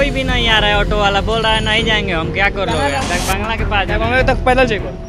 कोई भी नहीं आ रहा है। ऑटो वाला बोल रहा है नहीं जाएंगे, हम क्या कर लो बंगला के पास बंगला तक पैदल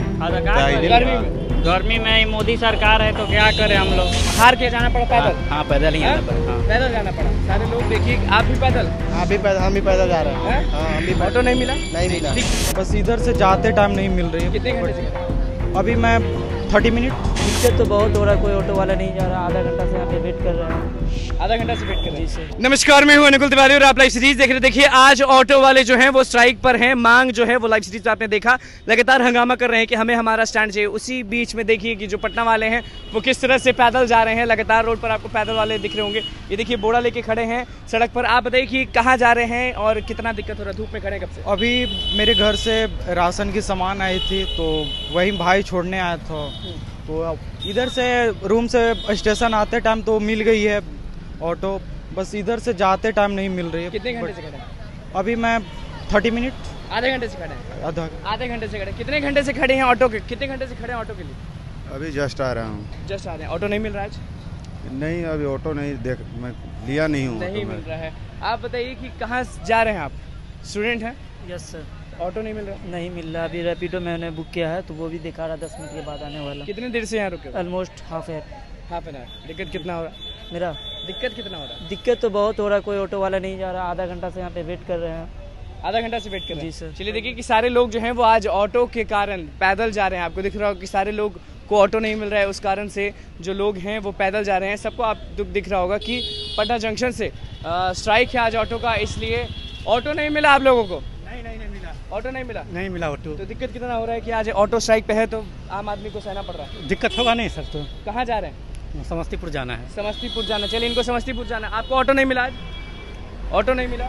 जाएगा गर्मी में ही मोदी सरकार है तो क्या करें हम लोग। हार के जाना पड़ा पैदल। हाँ पैदल ही जाना पड़ा। पैदल जाना पड़ा। सारे लोग देखिए, आप भी पैदल? हम भी पैदल जा रहे हैं। हाँ, हम भी। ऑटो नहीं मिला? नहीं मिला। बस इधर से जाते टाइम नहीं मिल रही है। कितने घंटे से? अभी मैं 30 मिनट। दिक्कत तो बहुत हो रहा है, कोई ऑटो वाला नहीं जा रहा, आधा घंटा से यहाँ पे वेट कर रहे हैं। आधा घंटा से वेट कर रहे हैं। नमस्कार, मैं हूं अनुकुल तिवारी और आप लाइव सीरीज देख रहे हैं। देखिए, आज ऑटो वाले जो हैं वो स्ट्राइक पर हैं। मांग जो है वो लाइव सीरीज आपने देखा, लगातार हंगामा कर रहे हैं कि हमें हमारा स्टैंड चाहिए। उसी बीच में देखिए कि जो पटना वाले हैं वो किस तरह से पैदल जा रहे हैं। लगातार रोड पर आपको पैदल वाले दिख रहे होंगे। ये देखिए बोरा लेके खड़े हैं सड़क पर। आप बताइए कि कहाँ जा रहे हैं और कितना दिक्कत हो रहा है? धूप में खड़े कब से? अभी मेरे घर से राशन की सामान आई थी तो वही भाई छोड़ने आया था। तो इधर से रूम से स्टेशन आते टाइम तो मिल गई है ऑटो, बस इधर से जाते टाइम नहीं मिल रही है। कितने घंटे से खड़े हैं? अभी मैं 30 मिनट। आधे घंटे से खड़े हैं? आधे घंटे से खड़े। कितने घंटे से खड़े हैं ऑटो के? कितने घंटे से खड़े हैं ऑटो के लिए? अभी जस्ट आ रहा हूँ। जस्ट आ रहे हैं। ऑटो नहीं मिल रहा है आज? नहीं, अभी ऑटो नहीं मैं लिया नहीं हूँ। नहीं मिल रहा है। आप बताइए कि कहाँ जा रहे हैं आप? स्टूडेंट हैं? Yes sir. ऑटो नहीं मिल रहा? नहीं मिल रहा। अभी रैपिडो मैंने बुक किया है तो वो भी दिखा रहा 10 मिनट के बाद आने वाला। कितनी देर से यहाँ रुके? Almost half an hour. दिक्कत कितना हो रहा है? मेरा दिक्कत कितना हो रहा है? दिक्कत तो बहुत हो रहा है, कोई ऑटो वाला नहीं जा रहा, आधा घंटा से यहाँ पे वेट कर रहे हैं। आधा घंटा से वेट कर रहे हैं? जी सर। चलिए देखिए कि सारे लोग जो हैं वो आज ऑटो के कारण पैदल जा रहे हैं। आपको दिख रहा होगा कि सारे लोग को ऑटो नहीं मिल रहा है, उस कारण से जो लोग हैं वो पैदल जा रहे हैं। सबको आप दुख दिख रहा होगा कि पटना जंक्शन से स्ट्राइक है आज ऑटो का, इसलिए ऑटो नहीं मिला आप लोगों को। नहीं मिला ऑटो। नहीं मिला ऑटो। तो दिक्कत कितना हो रहा है कि आज ऑटो स्ट्राइक पे है तो आम आदमी को सहना पड़ रहा है? दिक्कत होगा नहीं सर। तो कहाँ जा रहे हैं? समस्तीपुर जाना है। समस्तीपुर जाना। चलिए इनको समस्तीपुर जाना। आपको ऑटो नहीं मिला आज? ऑटो नहीं मिला?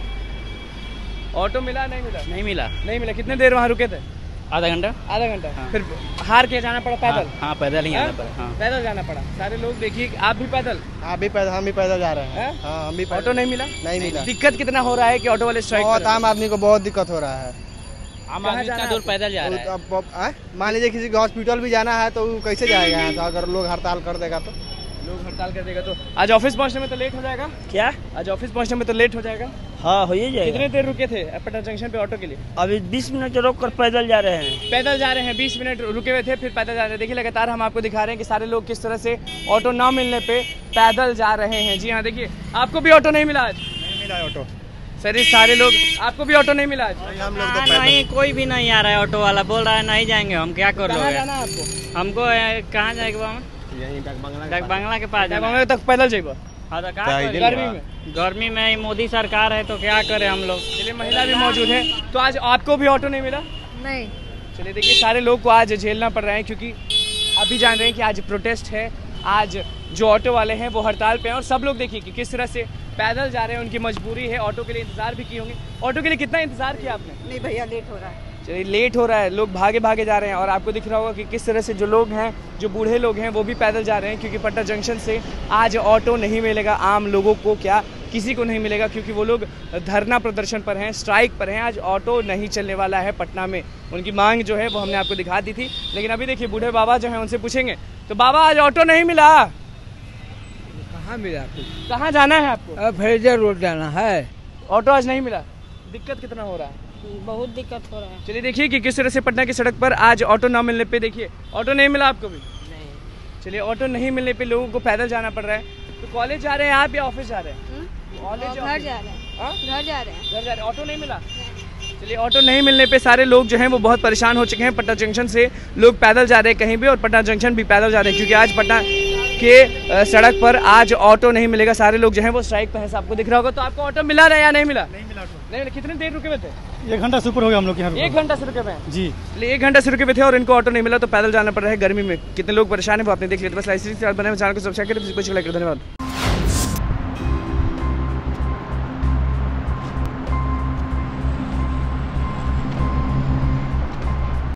ऑटो मिला? नहीं मिला। कितने देर वहाँ रुके थे? आधा घंटा। हाँ। फिर हार के जाना पड़ा पैदल? हाँ पैदल ही जाना पड़ा। हाँ पैदल जाना पड़ा। सारे लोग देखिए, आप भी पैदल? हम भी पैदल जा रहे हैं। हाँ, हम भी। ऑटो नहीं मिला? नहीं मिला। दिक्कत कितना हो रहा है कि ऑटो वाले स्ट्राइक? बहुत आम आदमी को बहुत दिक्कत हो रहा है। आम आदमी इतना दूर पैदल जा रहा है। मान लीजिए किसी को हॉस्पिटल भी जाना है तो कैसे जाएगा यहाँ से? अगर लोग हड़ताल कर देगा तो आज ऑफिस पहुँचने में तो लेट हो जाएगा। क्या? आज ऑफिस पहुँचने में तो लेट हो जाएगा। हाँ हो ही जाएगा। कितने देर रुके थे पटना जंक्शन पे ऑटो के लिए? अभी 20 मिनट रोक कर पैदल जा रहे हैं। 20 मिनट रुके हुए थे, फिर पैदल जा रहे हैं। देखिए लगातार हम आपको दिखा रहे हैं कि सारे लोग किस तरह से ऑटो ना मिलने पे पैदल जा रहे हैं। जी हाँ, देखिए आपको भी ऑटो नहीं मिला आज? नहीं मिला ऑटो सर। सारे लोग, आपको भी ऑटो नहीं मिला आज? हम लोग तो नहीं, कोई भी नहीं आ रहा है। ऑटो वाला बोल रहा है नहीं जाएंगे, हम क्या कर लो। कहाँ जाना है आपको? हमको कहाँ जाएगा? यहीं बंगला के पास बंगला तक पैदल जाएगा? हाँ तो गर्मी में ही मोदी सरकार है तो क्या करें हम लोग। चलिए महिला भी मौजूद है। तो आज आपको भी ऑटो नहीं मिला? नहीं। चलिए देखिए, सारे लोग को आज झेलना पड़ रहा है क्योंकि आप भी जान रहे हैं कि आज प्रोटेस्ट है। आज जो ऑटो वाले हैं वो हड़ताल पे हैं और सब लोग देखिए कि किस तरह से पैदल जा रहे हैं। उनकी मजबूरी है, ऑटो के लिए इंतजार भी किए होंगे। ऑटो के लिए कितना इंतजार किया आपने? नहीं भैया, लेट हो रहा है। चलिए लेट हो रहा है, लोग भागे जा रहे हैं और आपको दिख रहा होगा कि किस तरह से जो लोग हैं, जो बूढ़े लोग हैं वो भी पैदल जा रहे हैं क्योंकि पटना जंक्शन से आज ऑटो नहीं मिलेगा। आम लोगों को क्या, किसी को नहीं मिलेगा क्योंकि वो लोग धरना प्रदर्शन पर हैं, स्ट्राइक पर हैं। आज ऑटो नहीं चलने वाला है पटना में। उनकी मांग जो है वो हमने आपको दिखा दी थी, लेकिन अभी देखिए बूढ़े बाबा जो हैं उनसे पूछेंगे। तो बाबा आज ऑटो नहीं मिला? कहाँ मिला आपको? कहाँ जाना है आपको? अब फैजर रोड जाना है। ऑटो आज नहीं मिला। दिक्कत कितना हो रहा है? बहुत दिक्कत हो रहा है। चलिए देखिए कि किस तरह से पटना की सड़क पर आज ऑटो ना मिलने पे, देखिए ऑटो नहीं मिला आपको भी? नहीं। चलिए ऑटो नहीं मिलने पे लोगों को पैदल जाना पड़ रहा है। तो कॉलेज जा रहे हैं आप या ऑफिस जा रहे हैं? घर जा रहे हैं। घर जा रहे हैं। ऑटो नहीं मिला? चलिए ऑटो नहीं मिलने पे सारे लोग जो हैं वो बहुत परेशान हो चुके हैं। पटना जंक्शन से लोग पैदल जा रहे हैं कहीं भी और पटना जंक्शन भी पैदल जा रहे हैं क्योंकि आज पटना के सड़क पर आज ऑटो नहीं मिलेगा। सारे लोग जो हैं वो स्ट्राइक पे हैं। आपको दिख रहा होगा। तो आपको ऑटो मिला रहा है या नहीं मिला? नहीं मिला ऑटो। नहीं। कितने देर रुके हुए थे? 1 घंटा से ऊपर हो गया हम लोग यहाँ। 1 घंटा से रुके हुए हैं जी। 1 घंटा से रुके हुए थे और इनको ऑटो नहीं मिला तो पैदल जाना पड़ रहा है गर्मी में। कितने लोग परेशान है वो आपने देख लिया। तो बस ऐसे ही बने चैनल को सब्सक्राइब करें। धन्यवाद।